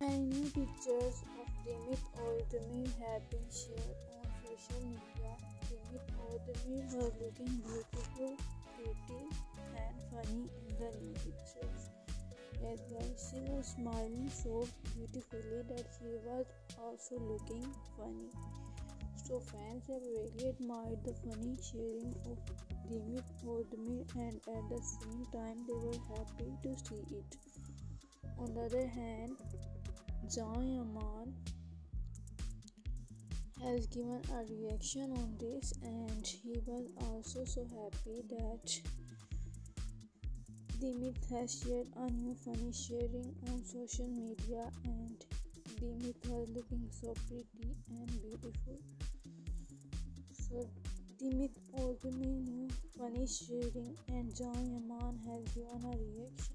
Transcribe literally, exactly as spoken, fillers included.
Many new pictures of Demet Ozdemir have been shared on social media. Demet Ozdemir was looking beautiful, pretty, and funny in the new pictures. As well, she was smiling so beautifully that she was also looking funny. So fans have really admired the funny sharing of Demet Ozdemir, and at the same time they were happy to see it. On the other hand, Yaman has given a reaction on this, and he was also so happy that Demet has shared a new funny sharing on social media, and Demet was looking so pretty and beautiful. So Demet Ozdemir new funny sharing, and Yaman has given a reaction.